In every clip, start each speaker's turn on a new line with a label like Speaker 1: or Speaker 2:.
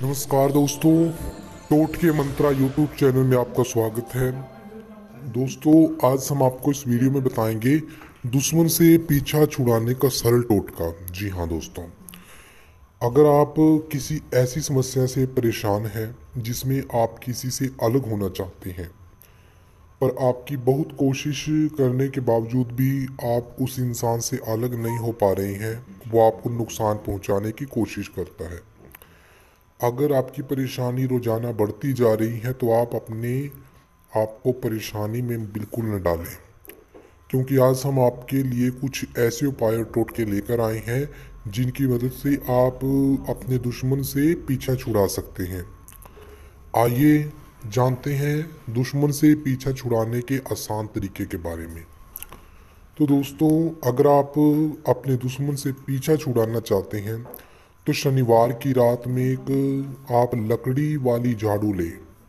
Speaker 1: नमस्कार दोस्तों, टोटके मंत्रा YouTube channel में आपका स्वागत है। दोस्तों, आज हम आपको इस वीडियो में बताएंगे दुश्मन से पीछा छुड़ाने का सरल टोटका। जी हाँ दोस्तों, अगर आप किसी ऐसी समस्या से परेशान हैं जिसमें आप किसी से अलग होना चाहते हैं, पर आपकी बहुत कोशिश करने के बावजूद भी आप उस इंसान से अलग नहीं हो पा रहे हैं, वो आपको नुकसान पहुंचाने की कोशिश करता है। अगर आपकी परेशानी रोज़ाना बढ़ती जा रही है तो आप अपने आप को परेशानी में बिल्कुल न डालें, क्योंकि आज हम आपके लिए कुछ ऐसे उपाय और टोटके लेकर आए हैं जिनकी मदद से आप अपने दुश्मन से पीछा छुड़ा सकते हैं। आइए जानते हैं दुश्मन से पीछा छुड़ाने के आसान तरीके के बारे में। तो दोस्तों, अगर आप अपने दुश्मन से पीछा छुड़ाना चाहते हैं तो शनिवार की रात में एक आप लकड़ी वाली झाड़ू लें।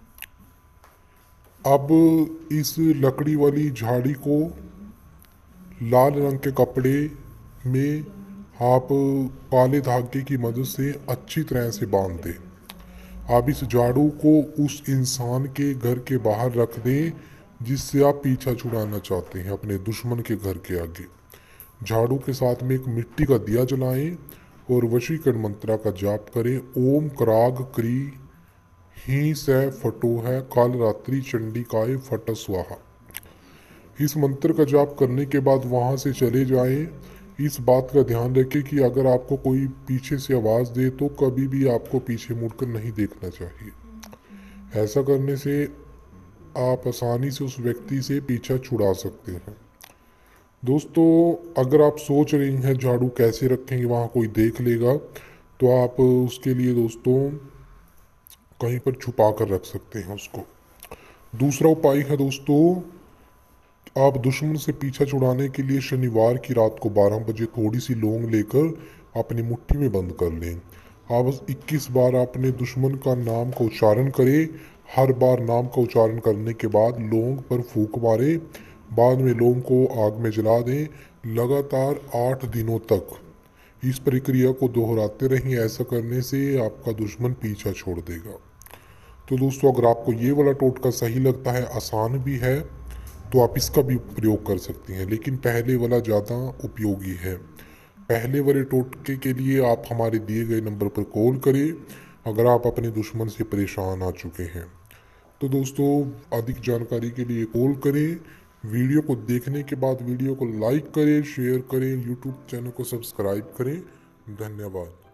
Speaker 1: अब इस लकड़ी वाली झाड़ी को लाल रंग के कपड़े में आप काले धागे की मदद से अच्छी तरह से बांध दें। आप इस झाड़ू को उस इंसान के घर के बाहर रख दें जिससे आप पीछा छुड़ाना चाहते हैं, अपने दुश्मन के घर के आगे। झाड़ू के साथ में एक मिट्टी का दिया जलाएं और वशीकरण मंत्रा का जाप करें। ओम कराग क्री ही सै फटो है काल रात्रि चंडिकाय फट स्वाहा। इस मंत्र का जाप करने के बाद वहां से चले जाएं। इस बात का ध्यान रखें कि अगर आपको कोई पीछे से आवाज़ दे तो कभी भी आपको पीछे मुड़कर नहीं देखना चाहिए। ऐसा करने से आप आसानी से उस व्यक्ति से पीछा छुड़ा सकते हैं। दोस्तों, अगर आप सोच रही हैं झाड़ू कैसे रखेंगे वहाँ कोई देख लेगा, तो आप उसके लिए दोस्तों कहीं पर छुपा कर रख सकते हैं उसको। दूसरा उपाय है दोस्तों, आप दुश्मन से पीछा छुड़ाने के लिए शनिवार की रात को 12 बजे थोड़ी सी लौंग लेकर अपनी मुट्ठी में बंद कर लें। आप बस 21 बार अपने दुश्मन का नाम का उच्चारण करें। हर बार नाम का उच्चारण करने के बाद लौंग पर फूंक मारें। बाद में लौंग को आग में जला दें। लगातार 8 दिनों तक इस प्रक्रिया को दोहराते रहें। ऐसा करने से आपका दुश्मन पीछा छोड़ देगा। तो दोस्तों, अगर आपको ये वाला टोटका सही लगता है, आसान भी है, तो आप इसका भी प्रयोग कर सकते हैं, लेकिन पहले वाला ज़्यादा उपयोगी है। पहले वाले टोटके के लिए आप हमारे दिए गए नंबर पर कॉल करें अगर आप अपने दुश्मन से परेशान आ चुके हैं। तो दोस्तों, अधिक जानकारी के लिए कॉल करें। वीडियो को देखने के बाद वीडियो को लाइक करें, शेयर करें, यूट्यूब चैनल को सब्सक्राइब करें। धन्यवाद।